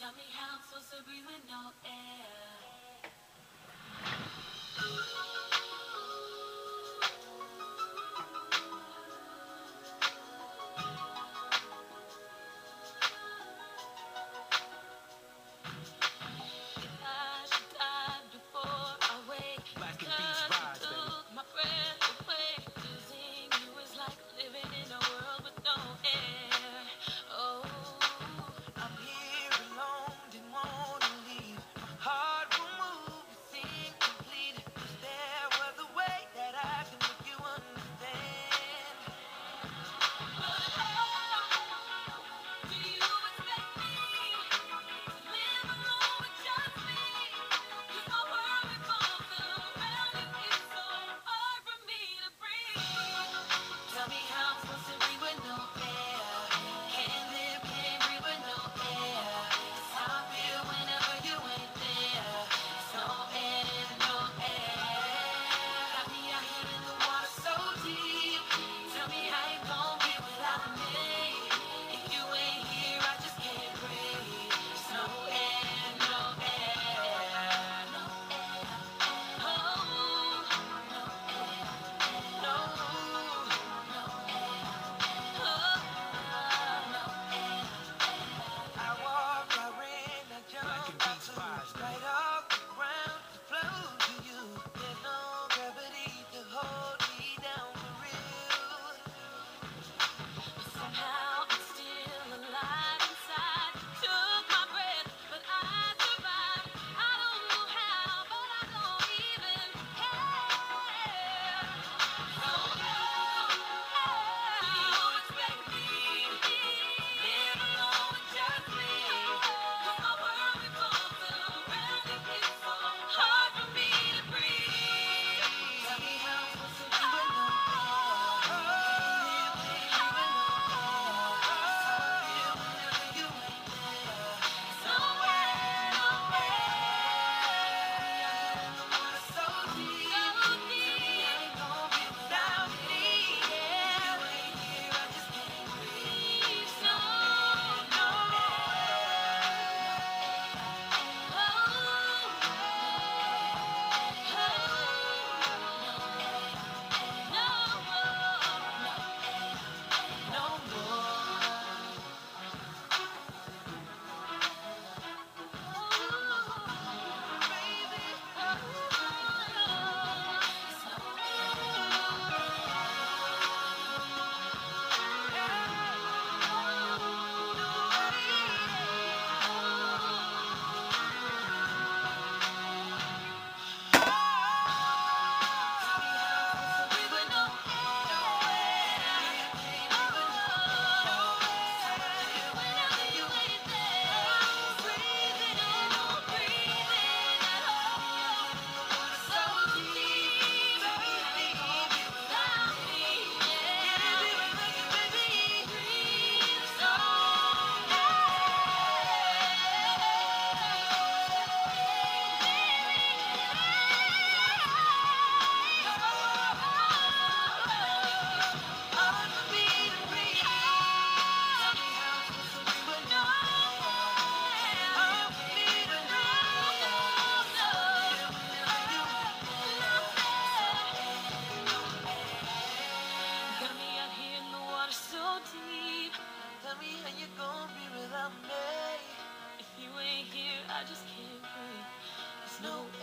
Tell me how I'm supposed to breathe with no air. I should die before I wake. Black and Cause beats you rise, baby. took my breath away. Losing you is like living in a world with no air. Oh, I'm here alone, didn't wanna leave. My heart will move, you seem complete. If there was a way that I could make you understand. but how do you expect me to live alone with just me? 'Cause my world revolves around you. It's so hard for me to breathe. Tell me how I'm supposed to breathe with no air. Can't live, can't breathe with no air. It's how I feel whenever you ain't there. It's no air, no air. Got me out here in the water so deep. Tell me how you gon' be without me. If you ain't here, I just can't breathe. It's no air, no air, no air. Oh, no air, no, no air. Oh, no air. I walked, I ran, I jumped, I flew right off the ground to flow to you. There's no gravity to hold me down for real. Somehow I'm still alive inside. Took my breath, but I survived. I don't know how, but I don't even care. So how do you expect me to live alone with just me? 'Cause my world revolves around you. It's so hard for me to breathe. Tell me how I'm supposed to be with no Got me out here in the water so deep. Tell me how you gon' be without me. If you ain't here, I just can't breathe. There's no